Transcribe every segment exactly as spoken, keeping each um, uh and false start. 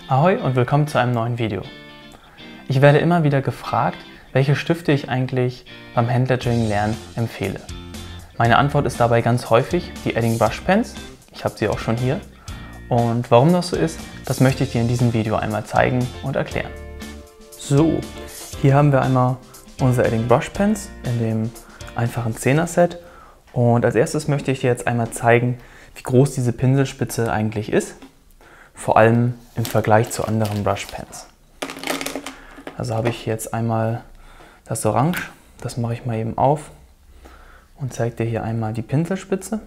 Ahoi und willkommen zu einem neuen Video. Ich werde immer wieder gefragt, welche Stifte ich eigentlich beim Handlettering lernen empfehle. Meine Antwort ist dabei ganz häufig die Edding Brush Pens. Ich habe sie auch schon hier. Und warum das so ist, das möchte ich dir in diesem Video einmal zeigen und erklären. So, hier haben wir einmal unsere Edding Brush Pens in dem einfachen zehner Set. Und als erstes möchte ich dir jetzt einmal zeigen, wie groß diese Pinselspitze eigentlich ist. Vor allem im Vergleich zu anderen Brush Pens. Also habe ich jetzt einmal das Orange, das mache ich mal eben auf und zeige dir hier einmal die Pinselspitze.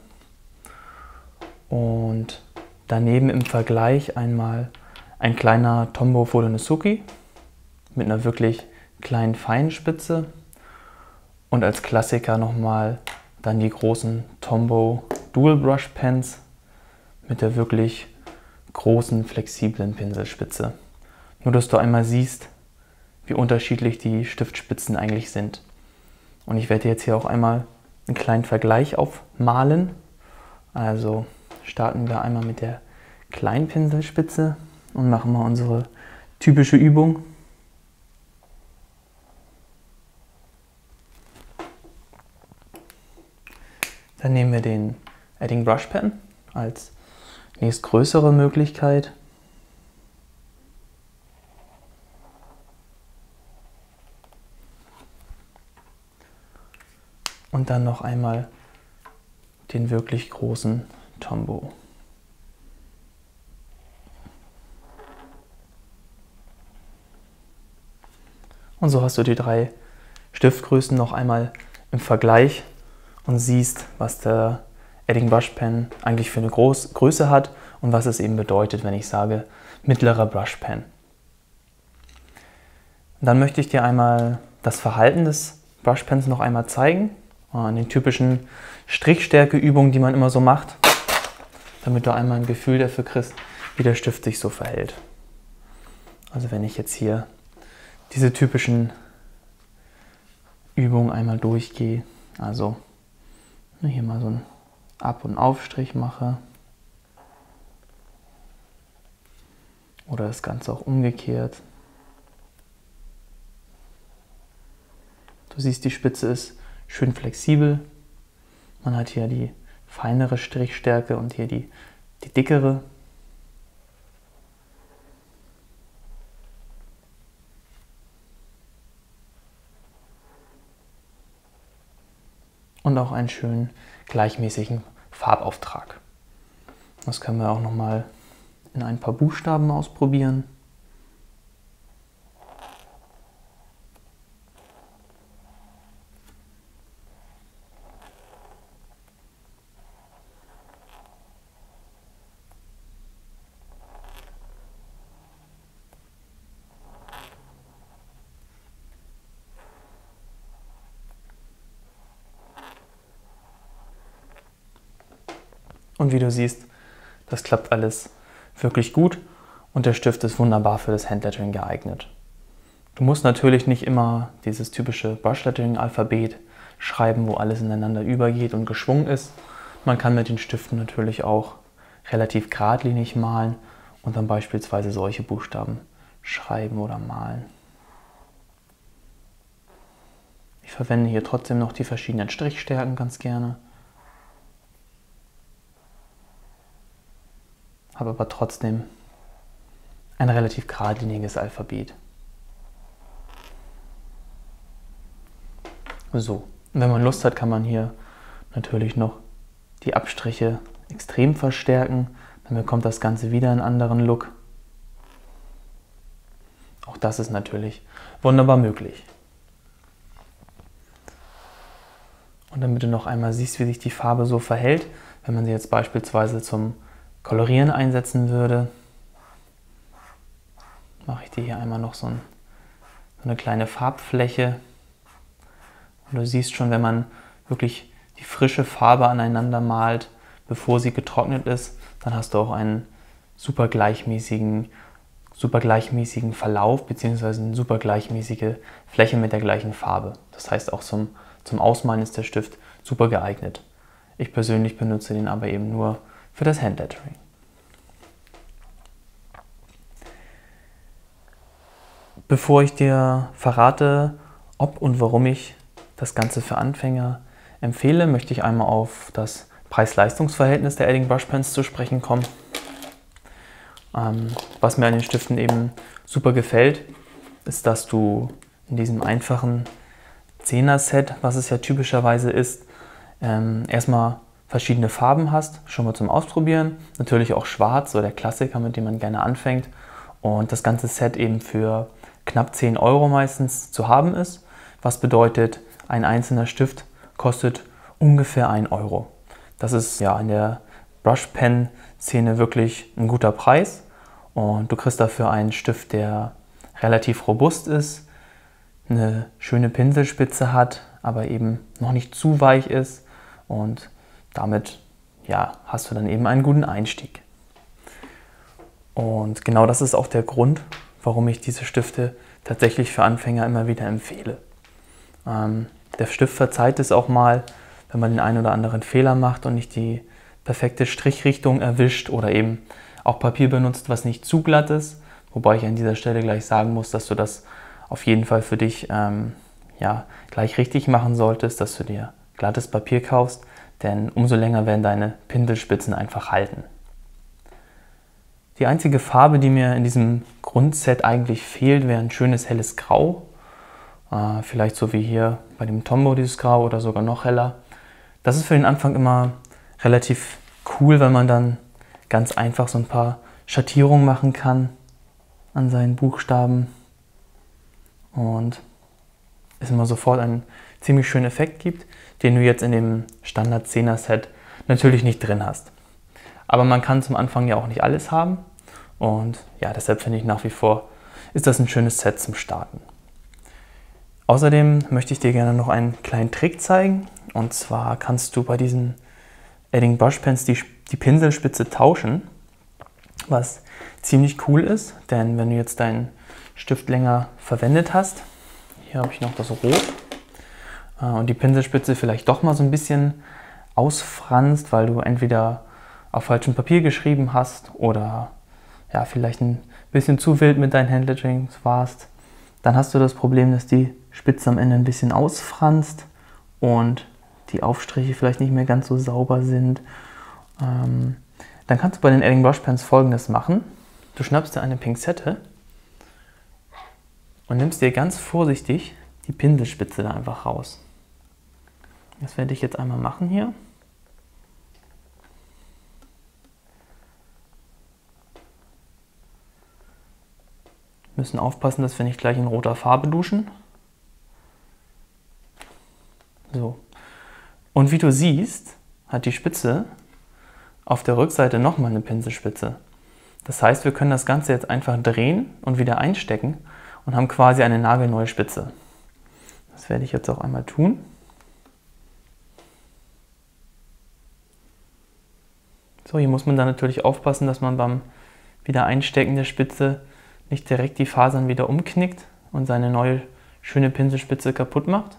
Und daneben im Vergleich einmal ein kleiner Tombow Fudonosuke mit einer wirklich kleinen feinen Spitze. Und als Klassiker nochmal dann die großen Tombow Dual Brush Pens mit der wirklich großen, flexiblen Pinselspitze. Nur, dass du einmal siehst, wie unterschiedlich die Stiftspitzen eigentlich sind. Und ich werde jetzt hier auch einmal einen kleinen Vergleich aufmalen. Also starten wir einmal mit der kleinen Pinselspitze und machen mal unsere typische Übung. Dann nehmen wir den Edding Brush Pen als nächstgrößere Möglichkeit. Und dann noch einmal den wirklich großen Tombow. Und so hast du die drei Stiftgrößen noch einmal im Vergleich und siehst, was der Edding Brush Pen eigentlich für eine Groß Größe hat und was es eben bedeutet, wenn ich sage mittlerer Brush Pen. Dann möchte ich dir einmal das Verhalten des Brush Pens noch einmal zeigen, an den typischen Strichstärkeübungen, die man immer so macht, damit du einmal ein Gefühl dafür kriegst, wie der Stift sich so verhält. Also wenn ich jetzt hier diese typischen Übungen einmal durchgehe, also hier mal so ein Ab- und Aufstrich mache oder das Ganze auch umgekehrt. Du siehst, die Spitze ist schön flexibel. Man hat hier die feinere Strichstärke und hier die, die dickere. Und auch einen schönen gleichmäßigen Farbauftrag. Das können wir auch noch mal in ein paar Buchstaben ausprobieren. Und wie du siehst, das klappt alles wirklich gut und der Stift ist wunderbar für das Handlettering geeignet. Du musst natürlich nicht immer dieses typische Brushlettering-Alphabet schreiben, wo alles ineinander übergeht und geschwungen ist. Man kann mit den Stiften natürlich auch relativ geradlinig malen und dann beispielsweise solche Buchstaben schreiben oder malen. Ich verwende hier trotzdem noch die verschiedenen Strichstärken ganz gerne. Habe aber trotzdem ein relativ geradliniges Alphabet. So, und wenn man Lust hat, kann man hier natürlich noch die Abstriche extrem verstärken. Dann bekommt das Ganze wieder einen anderen Look. Auch das ist natürlich wunderbar möglich. Und damit du noch einmal siehst, wie sich die Farbe so verhält, wenn man sie jetzt beispielsweise zum Kolorieren einsetzen würde, mache ich dir hier einmal noch so, ein, so eine kleine Farbfläche. Und du siehst schon, wenn man wirklich die frische Farbe aneinander malt, bevor sie getrocknet ist, dann hast du auch einen super gleichmäßigen, super gleichmäßigen Verlauf bzw. eine super gleichmäßige Fläche mit der gleichen Farbe. Das heißt, auch zum, zum Ausmalen ist der Stift super geeignet. Ich persönlich benutze den aber eben nur für das Handlettering. Bevor ich dir verrate, ob und warum ich das Ganze für Anfänger empfehle, möchte ich einmal auf das Preis-Leistungs-Verhältnis der Edding Brush Pens zu sprechen kommen. Ähm, was mir an den Stiften eben super gefällt, ist, dass du in diesem einfachen Zehner-Set, was es ja typischerweise ist, ähm, erstmal verschiedene Farben hast, schon mal zum Ausprobieren. Natürlich auch schwarz, so der Klassiker, mit dem man gerne anfängt. Und das ganze Set eben für knapp zehn Euro meistens zu haben ist. Was bedeutet, ein einzelner Stift kostet ungefähr ein Euro. Das ist ja in der Brush-Pen-Szene wirklich ein guter Preis. Und du kriegst dafür einen Stift, der relativ robust ist, eine schöne Pinselspitze hat, aber eben noch nicht zu weich ist. Und damit ja, hast du dann eben einen guten Einstieg. Und genau das ist auch der Grund, warum ich diese Stifte tatsächlich für Anfänger immer wieder empfehle. Ähm, der Stift verzeiht es auch mal, wenn man den einen oder anderen Fehler macht und nicht die perfekte Strichrichtung erwischt oder eben auch Papier benutzt, was nicht zu glatt ist. Wobei ich an dieser Stelle gleich sagen muss, dass du das auf jeden Fall für dich ähm, ja, gleich richtig machen solltest, dass du dir glattes Papier kaufst, denn umso länger werden deine Pinselspitzen einfach halten. Die einzige Farbe, die mir in diesem Grundset eigentlich fehlt, wäre ein schönes helles Grau. Äh, vielleicht so wie hier bei dem Tombow dieses Grau oder sogar noch heller. Das ist für den Anfang immer relativ cool, weil man dann ganz einfach so ein paar Schattierungen machen kann an seinen Buchstaben. Und es immer sofort einen ziemlich schönen Effekt gibt, den du jetzt in dem Standard Zehner Set natürlich nicht drin hast. Aber man kann zum Anfang ja auch nicht alles haben und ja, deshalb finde ich nach wie vor, ist das ein schönes Set zum Starten. Außerdem möchte ich dir gerne noch einen kleinen Trick zeigen, und zwar kannst du bei diesen Edding Brush Pens die, die Pinselspitze tauschen, was ziemlich cool ist, denn wenn du jetzt deinen Stift länger verwendet hast, hier habe ich noch das Rot, und die Pinselspitze vielleicht doch mal so ein bisschen ausfranst, weil du entweder auf falschem Papier geschrieben hast oder ja, vielleicht ein bisschen zu wild mit deinen Handletterings warst, dann hast du das Problem, dass die Spitze am Ende ein bisschen ausfranst und die Aufstriche vielleicht nicht mehr ganz so sauber sind. Ähm, dann kannst du bei den Edding Brush Pens Folgendes machen. Du schnappst dir eine Pinzette und nimmst dir ganz vorsichtig die Pinselspitze da einfach raus. Das werde ich jetzt einmal machen hier. Wir müssen aufpassen, dass wir nicht gleich in roter Farbe duschen. So. Und wie du siehst, hat die Spitze auf der Rückseite nochmal eine Pinselspitze. Das heißt, wir können das Ganze jetzt einfach drehen und wieder einstecken und haben quasi eine nagelneue Spitze. Das werde ich jetzt auch einmal tun. So, hier muss man dann natürlich aufpassen, dass man beim Wiedereinstecken der Spitze nicht direkt die Fasern wieder umknickt und seine neue schöne Pinselspitze kaputt macht.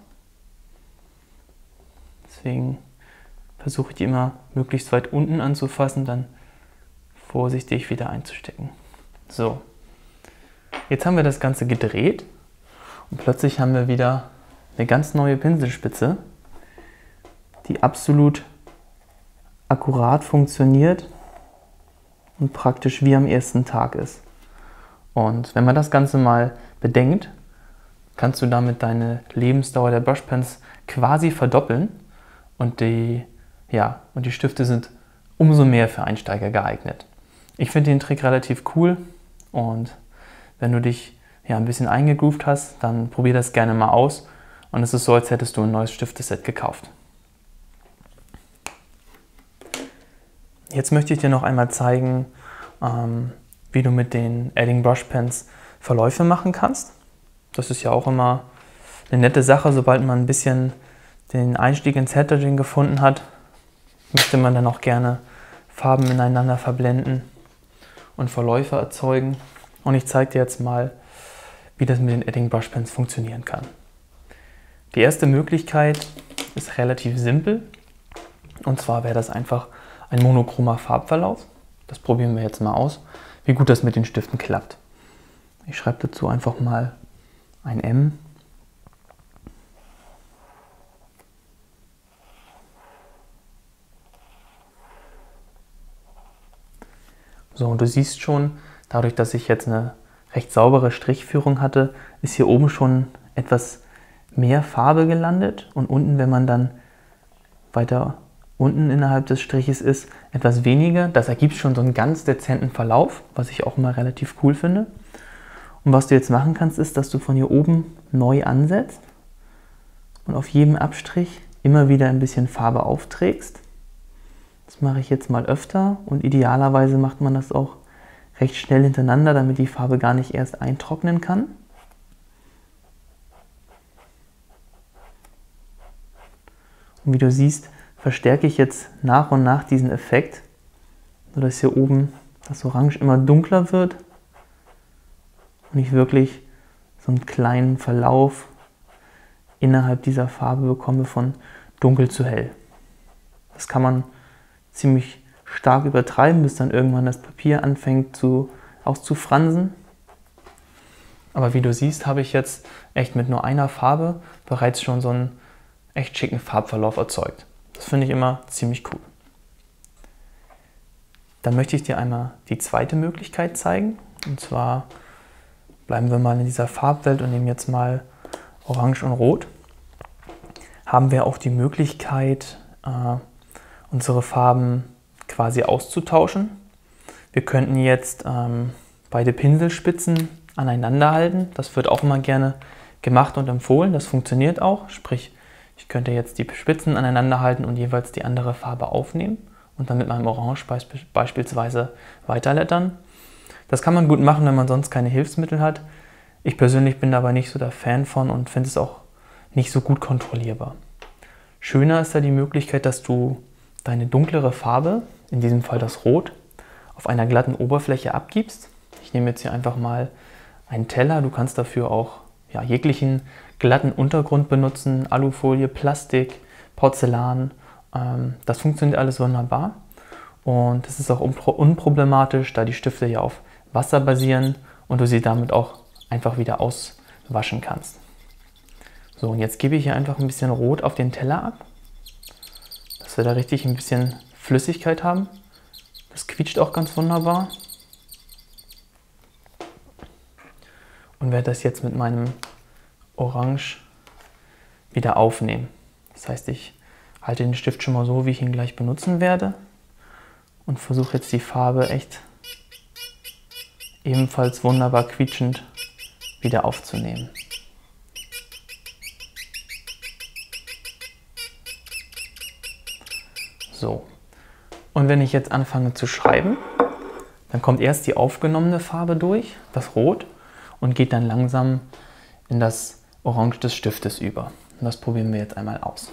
Deswegen versuche ich die immer möglichst weit unten anzufassen, dann vorsichtig wieder einzustecken. So, jetzt haben wir das Ganze gedreht und plötzlich haben wir wieder eine ganz neue Pinselspitze, die absolut akkurat funktioniert und praktisch wie am ersten Tag ist. Und wenn man das Ganze mal bedenkt, kannst du damit deine Lebensdauer der Brush Pens quasi verdoppeln und die, ja, und die Stifte sind umso mehr für Einsteiger geeignet. Ich finde den Trick relativ cool und wenn du dich ja, ein bisschen eingegroovt hast, dann probier das gerne mal aus und es ist so, als hättest du ein neues Stifteset gekauft. Jetzt möchte ich dir noch einmal zeigen, ähm, wie du mit den Edding Brush Pens Verläufe machen kannst. Das ist ja auch immer eine nette Sache, sobald man ein bisschen den Einstieg ins Handletterings gefunden hat, möchte man dann auch gerne Farben ineinander verblenden und Verläufe erzeugen. Und ich zeige dir jetzt mal, wie das mit den Edding Brush Pens funktionieren kann. Die erste Möglichkeit ist relativ simpel, und zwar wäre das einfach ein monochromer Farbverlauf. Das probieren wir jetzt mal aus, wie gut das mit den Stiften klappt. Ich schreibe dazu einfach mal ein M. So, und du siehst schon, dadurch, dass ich jetzt eine recht saubere Strichführung hatte, ist hier oben schon etwas mehr Farbe gelandet und unten, wenn man dann weiter unten innerhalb des Striches ist, etwas weniger. Das ergibt schon so einen ganz dezenten Verlauf, was ich auch immer relativ cool finde. Und was du jetzt machen kannst, ist, dass du von hier oben neu ansetzt und auf jedem Abstrich immer wieder ein bisschen Farbe aufträgst. Das mache ich jetzt mal öfter und idealerweise macht man das auch recht schnell hintereinander, damit die Farbe gar nicht erst eintrocknen kann. Und wie du siehst, verstärke ich jetzt nach und nach diesen Effekt, sodass hier oben das Orange immer dunkler wird und ich wirklich so einen kleinen Verlauf innerhalb dieser Farbe bekomme von dunkel zu hell. Das kann man ziemlich stark übertreiben, bis dann irgendwann das Papier anfängt zu, auszufransen. Aber wie du siehst, habe ich jetzt echt mit nur einer Farbe bereits schon so einen echt schicken Farbverlauf erzeugt. Das finde ich immer ziemlich cool. Dann möchte ich dir einmal die zweite Möglichkeit zeigen. Und zwar bleiben wir mal in dieser Farbwelt und nehmen jetzt mal Orange und Rot. Haben wir auch die Möglichkeit, äh, unsere Farben quasi auszutauschen. Wir könnten jetzt ähm, beide Pinselspitzen aneinander halten. Das wird auch immer gerne gemacht und empfohlen. Das funktioniert auch. Sprich, ich könnte jetzt die Spitzen aneinander halten und jeweils die andere Farbe aufnehmen und dann mit meinem Orange beisp beispielsweise weiterlettern. Das kann man gut machen, wenn man sonst keine Hilfsmittel hat. Ich persönlich bin dabei nicht so der Fan von und finde es auch nicht so gut kontrollierbar. Schöner ist da die Möglichkeit, dass du deine dunklere Farbe, in diesem Fall das Rot, auf einer glatten Oberfläche abgibst. Ich nehme jetzt hier einfach mal einen Teller. Du kannst dafür auch ja, jeglichen glatten Untergrund benutzen, Alufolie, Plastik, Porzellan. Ähm, das funktioniert alles wunderbar. Und das ist auch unproblematisch, da die Stifte ja auf Wasser basieren und du sie damit auch einfach wieder auswaschen kannst. So, und jetzt gebe ich hier einfach ein bisschen Rot auf den Teller ab, dass wir da richtig ein bisschen Flüssigkeit haben. Das quietscht auch ganz wunderbar. Und werde das jetzt mit meinem Orange wieder aufnehmen. Das heißt, ich halte den Stift schon mal so, wie ich ihn gleich benutzen werde und versuche jetzt die Farbe echt ebenfalls wunderbar quietschend wieder aufzunehmen. So, und wenn ich jetzt anfange zu schreiben, dann kommt erst die aufgenommene Farbe durch, das Rot, und geht dann langsam in das Orange des Stiftes über. Und das probieren wir jetzt einmal aus.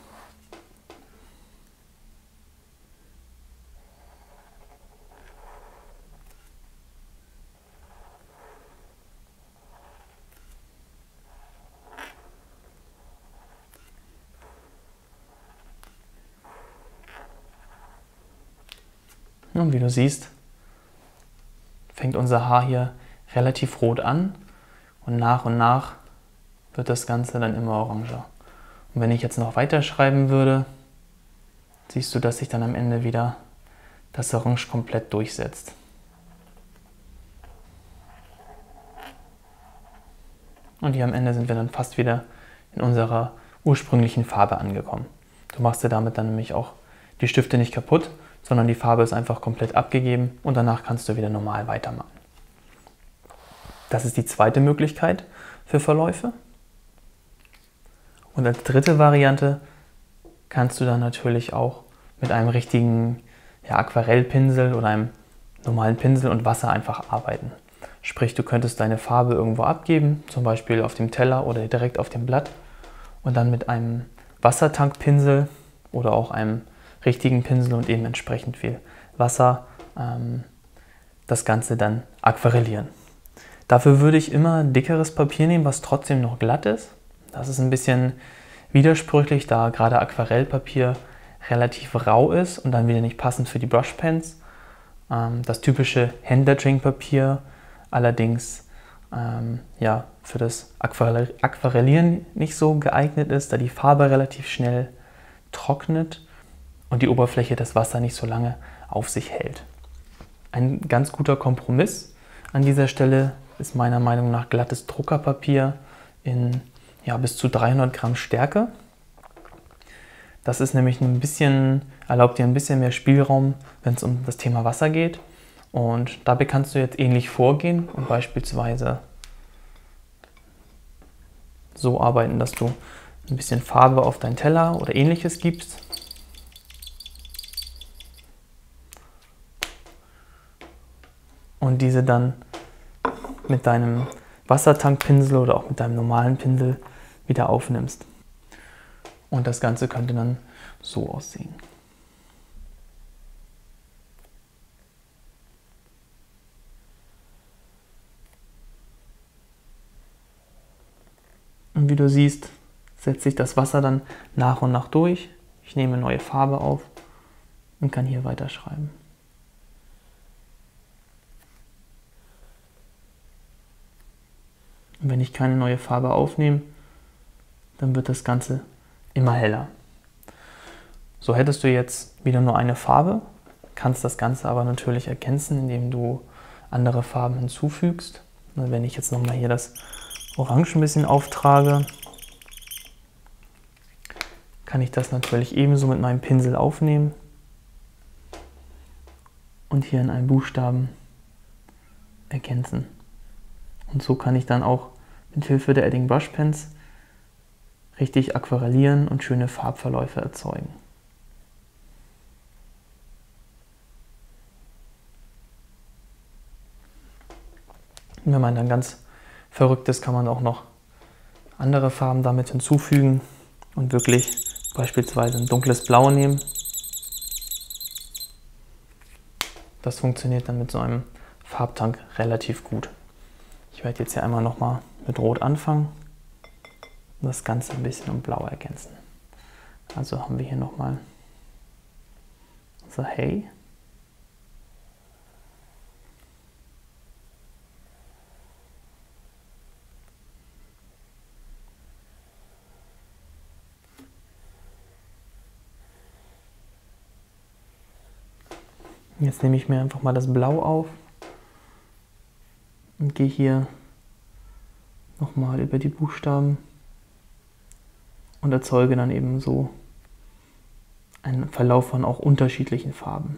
Und wie du siehst, fängt unser Haar hier relativ rot an und nach und nach wird das Ganze dann immer oranger. Und wenn ich jetzt noch weiter schreiben würde, siehst du, dass sich dann am Ende wieder das Orange komplett durchsetzt. Und hier am Ende sind wir dann fast wieder in unserer ursprünglichen Farbe angekommen. Du machst dir damit dann nämlich auch die Stifte nicht kaputt, sondern die Farbe ist einfach komplett abgegeben und danach kannst du wieder normal weitermalen. Das ist die zweite Möglichkeit für Verläufe. Und als dritte Variante kannst du dann natürlich auch mit einem richtigen ja, Aquarellpinsel oder einem normalen Pinsel und Wasser einfach arbeiten. Sprich, du könntest deine Farbe irgendwo abgeben, zum Beispiel auf dem Teller oder direkt auf dem Blatt und dann mit einem Wassertankpinsel oder auch einem richtigen Pinsel und eben entsprechend viel Wasser ähm, das Ganze dann aquarellieren. Dafür würde ich immer dickeres Papier nehmen, was trotzdem noch glatt ist. Das ist ein bisschen widersprüchlich, da gerade Aquarellpapier relativ rau ist und dann wieder nicht passend für die Brushpens. Ähm, das typische Handlettering-Papier allerdings ähm, ja, für das Aquarellieren nicht so geeignet ist, da die Farbe relativ schnell trocknet und die Oberfläche das Wasser nicht so lange auf sich hält. Ein ganz guter Kompromiss an dieser Stelle ist meiner Meinung nach glattes Druckerpapier in ja, bis zu dreihundert Gramm Stärke. Das ist nämlich ein bisschen, erlaubt dir ein bisschen mehr Spielraum, wenn es um das Thema Wasser geht. Und dabei kannst du jetzt ähnlich vorgehen und beispielsweise so arbeiten, dass du ein bisschen Farbe auf deinen Teller oder ähnliches gibst. Und diese dann mit deinem Wassertankpinsel oder auch mit deinem normalen Pinsel wieder aufnimmst. Und das Ganze könnte dann so aussehen. Und wie du siehst, setzt sich das Wasser dann nach und nach durch. Ich nehme neue Farbe auf und kann hier weiterschreiben. Und wenn ich keine neue Farbe aufnehme, dann wird das Ganze immer heller. So hättest du jetzt wieder nur eine Farbe, kannst das Ganze aber natürlich ergänzen, indem du andere Farben hinzufügst. Und wenn ich jetzt nochmal hier das Orange ein bisschen auftrage, kann ich das natürlich ebenso mit meinem Pinsel aufnehmen und hier in einen Buchstaben ergänzen. Und so kann ich dann auch mit Hilfe der Edding Brush Pens richtig aquarellieren und schöne Farbverläufe erzeugen. Und wenn man dann ganz verrückt ist, kann man auch noch andere Farben damit hinzufügen und wirklich beispielsweise ein dunkles Blau nehmen. Das funktioniert dann mit so einem Farbtank relativ gut. Ich werde jetzt hier einmal nochmal mit Rot anfangen und das Ganze ein bisschen um Blau ergänzen. Also haben wir hier nochmal unser Hey. Jetzt nehme ich mir einfach mal das Blau auf und gehe hier nochmal über die Buchstaben und erzeuge dann eben so einen Verlauf von auch unterschiedlichen Farben.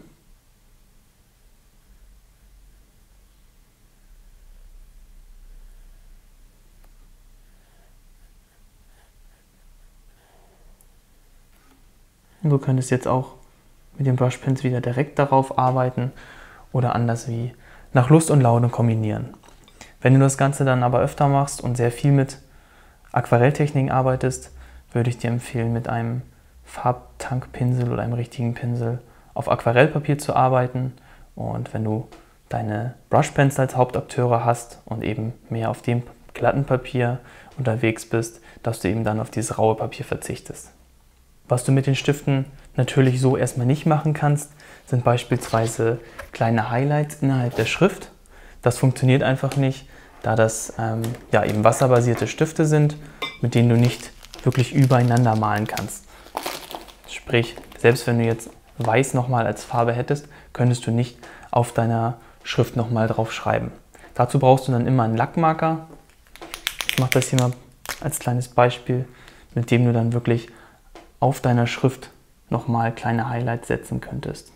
Und du könntest jetzt auch mit den Brush Pens wieder direkt darauf arbeiten oder anders wie nach Lust und Laune kombinieren. Wenn du das Ganze dann aber öfter machst und sehr viel mit Aquarelltechniken arbeitest, würde ich dir empfehlen, mit einem Farbtankpinsel oder einem richtigen Pinsel auf Aquarellpapier zu arbeiten. Und wenn du deine Brush Pens als Hauptakteure hast und eben mehr auf dem glatten Papier unterwegs bist, dass du eben dann auf dieses raue Papier verzichtest. Was du mit den Stiften natürlich so erstmal nicht machen kannst, sind beispielsweise kleine Highlights innerhalb der Schrift. Das funktioniert einfach nicht, da das ähm, ja, eben wasserbasierte Stifte sind, mit denen du nicht wirklich übereinander malen kannst. Sprich, selbst wenn du jetzt Weiß nochmal als Farbe hättest, könntest du nicht auf deiner Schrift nochmal drauf schreiben. Dazu brauchst du dann immer einen Lackmarker. Ich mache das hier mal als kleines Beispiel, mit dem du dann wirklich auf deiner Schrift nochmal kleine Highlights setzen könntest.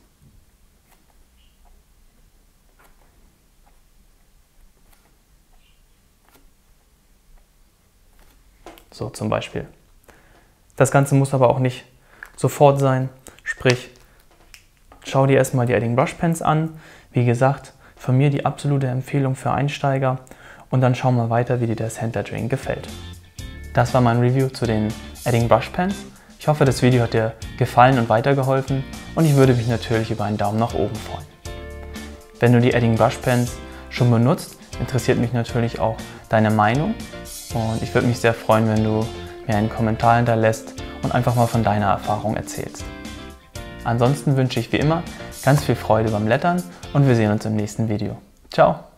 So zum Beispiel. Das Ganze muss aber auch nicht sofort sein, sprich, schau dir erstmal die Edding Brush Pens an. Wie gesagt, von mir die absolute Empfehlung für Einsteiger und dann schau mal weiter, wie dir das Handlettering gefällt. Das war mein Review zu den Edding Brush Pens. Ich hoffe, das Video hat dir gefallen und weitergeholfen und ich würde mich natürlich über einen Daumen nach oben freuen. Wenn du die Edding Brush Pens schon benutzt, interessiert mich natürlich auch deine Meinung und ich würde mich sehr freuen, wenn du mir einen Kommentar hinterlässt und einfach mal von deiner Erfahrung erzählst. Ansonsten wünsche ich wie immer ganz viel Freude beim Lettern und wir sehen uns im nächsten Video. Ciao!